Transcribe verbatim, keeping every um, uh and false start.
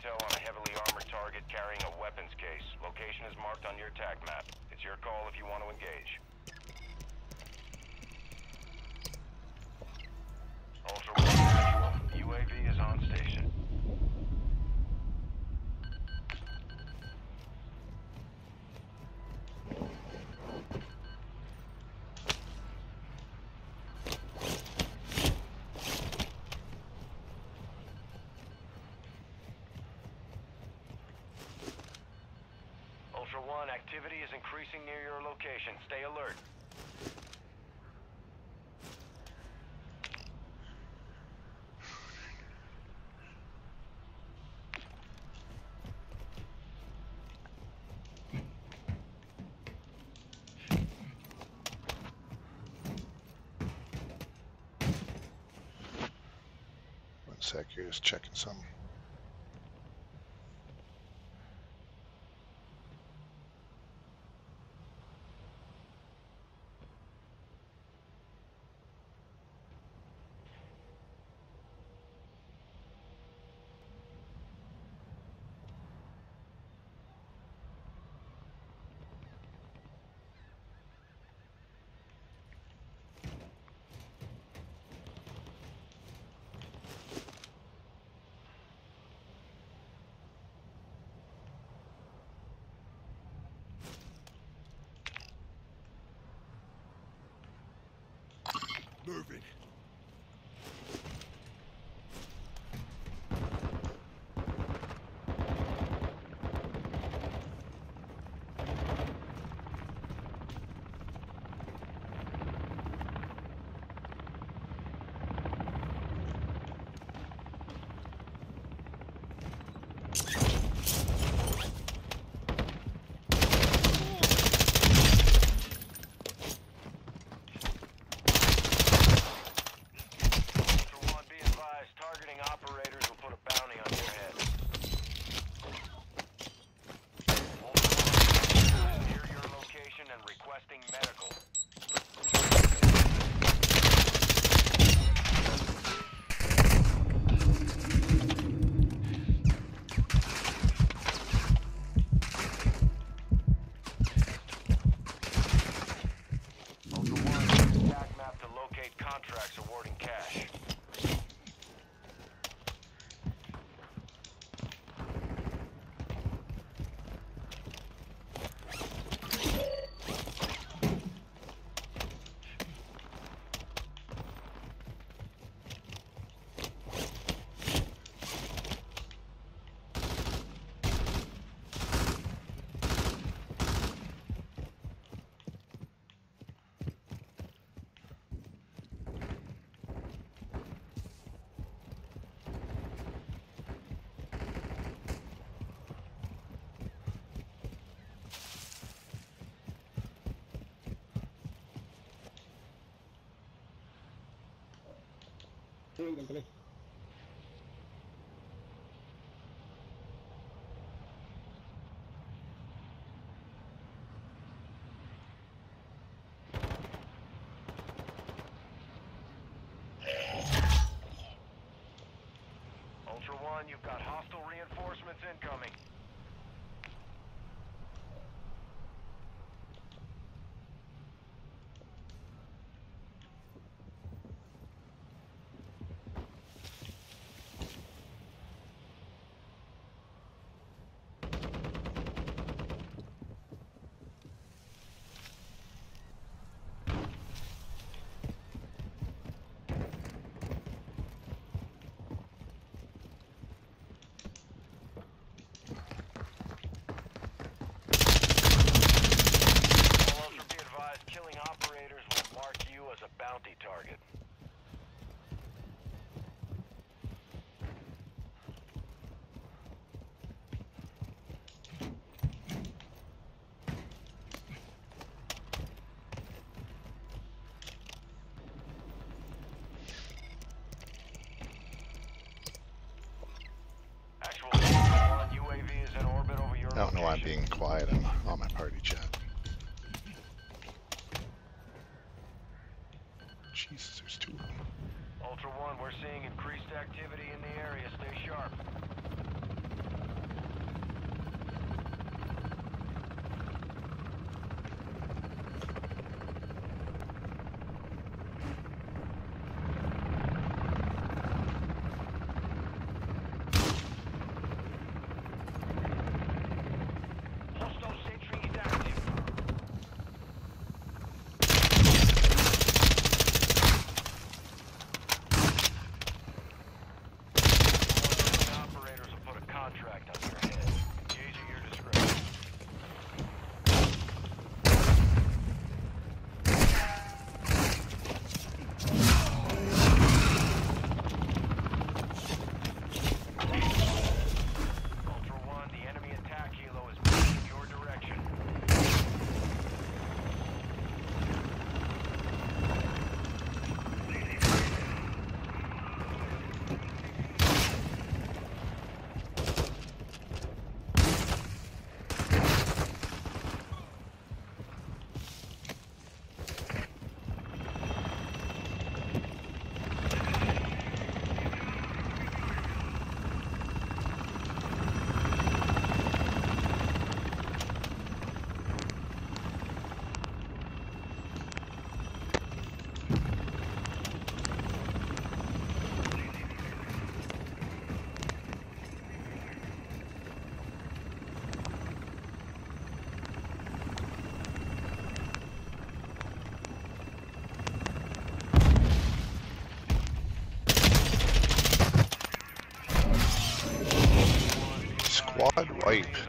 intel on a heavily armored target carrying a weapons case. Location is marked on your tac map. It's your call if you want to engage. Ultra One, visual. U A V is on station. Ultra One, activity is increasing near your location. Stay alert. One sec, you're just checking something. Moving. Contracts awarding cash. Ultra One, you've got hostile reinforcements incoming. Bounty target. Actual one, U A V is in orbit over your I don't know why I'm location. being quiet. I'm on my party chat. Jesus, there's two of them. Ultra One, we're seeing increased activity in the area. Stay sharp. rape.